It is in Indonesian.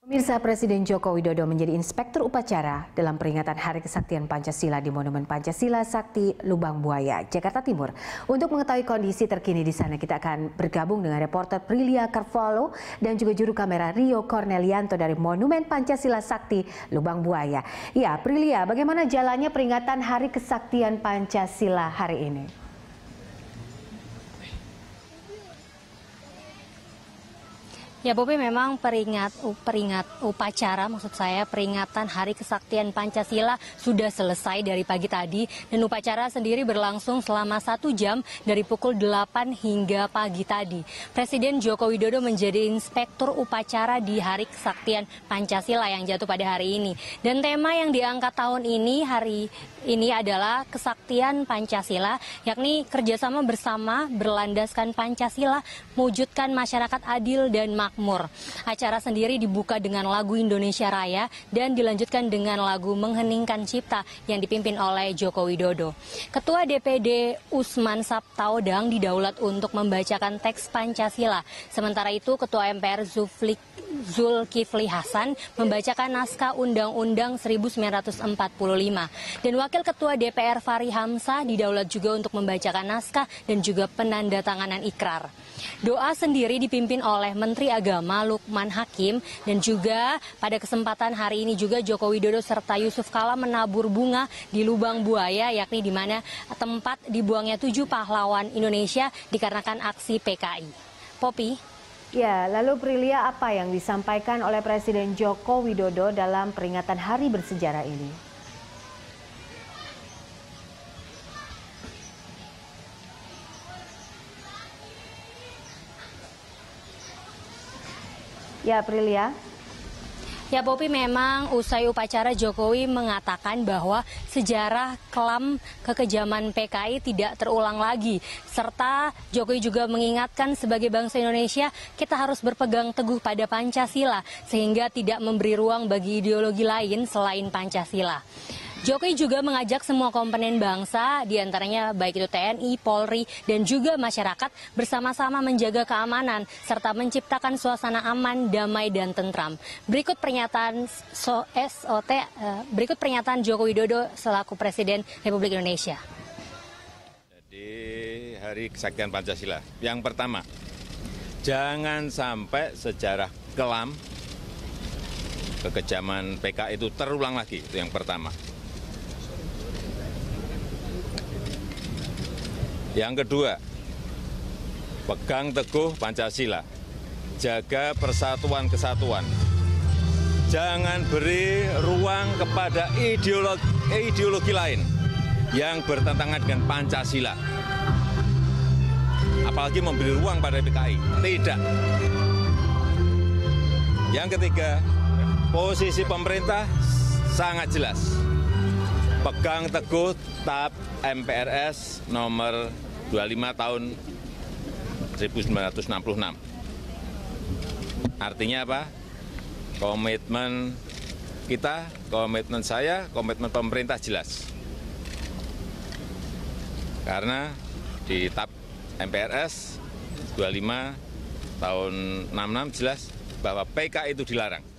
Pemirsa, Presiden Joko Widodo menjadi inspektur upacara dalam peringatan Hari Kesaktian Pancasila di Monumen Pancasila Sakti Lubang Buaya, Jakarta Timur. Untuk mengetahui kondisi terkini di sana, kita akan bergabung dengan reporter Prilia Carvalho dan juga juru kamera Rio Cornelianto dari Monumen Pancasila Sakti Lubang Buaya. Ya, Prilia, bagaimana jalannya peringatan Hari Kesaktian Pancasila hari ini? Ya, Bobi, memang peringatan Hari Kesaktian Pancasila sudah selesai dari pagi tadi, dan upacara sendiri berlangsung selama 1 jam dari pukul 8 hingga pagi tadi. Presiden Joko Widodo menjadi inspektur upacara di Hari Kesaktian Pancasila yang jatuh pada hari ini. Dan tema yang diangkat tahun ini, hari ini adalah Kesaktian Pancasila, yakni kerjasama bersama berlandaskan Pancasila, mewujudkan masyarakat adil dan makmur. Acara sendiri dibuka dengan lagu Indonesia Raya dan dilanjutkan dengan lagu Mengheningkan Cipta yang dipimpin oleh Joko Widodo. Ketua DPD Usman Sabtaodang didaulat untuk membacakan teks Pancasila. Sementara itu Ketua MPR Zulkifli Hasan membacakan naskah Undang-Undang 1945. Dan Wakil Ketua DPR Fahri Hamzah didaulat juga untuk membacakan naskah dan juga penandatanganan ikrar. Doa sendiri dipimpin oleh Menteri Agama Lukman Hakim, dan juga pada kesempatan hari ini juga Joko Widodo serta Yusuf Kala menabur bunga di Lubang Buaya, yakni di mana tempat dibuangnya 7 pahlawan Indonesia dikarenakan aksi PKI. Popi. Ya, lalu Prilia, apa yang disampaikan oleh Presiden Joko Widodo dalam peringatan hari bersejarah ini? Ya, Prilia. Ya, Popi, memang usai upacara Jokowi mengatakan bahwa sejarah kelam kekejaman PKI tidak terulang lagi. Serta Jokowi juga mengingatkan sebagai bangsa Indonesia kita harus berpegang teguh pada Pancasila sehingga tidak memberi ruang bagi ideologi lain selain Pancasila. Jokowi juga mengajak semua komponen bangsa, diantaranya baik itu TNI, Polri, dan juga masyarakat bersama-sama menjaga keamanan serta menciptakan suasana aman, damai, dan tentram. Berikut pernyataan Joko Widodo selaku Presiden Republik Indonesia. Jadi Hari Kesaktian Pancasila, yang pertama, jangan sampai sejarah kelam kekejaman PKI itu terulang lagi, itu yang pertama. Yang kedua, pegang teguh Pancasila, jaga persatuan kesatuan. Jangan beri ruang kepada ideologi lain yang bertentangan dengan Pancasila. Apalagi memberi ruang pada PKI. Tidak. Yang ketiga, posisi pemerintah sangat jelas. Pegang teguh TAP MPRS nomor 25 tahun 1966. Artinya apa? Komitmen kita, komitmen saya, komitmen pemerintah jelas. Karena di TAP MPRS 25 tahun 66 jelas bahwa PKI itu dilarang.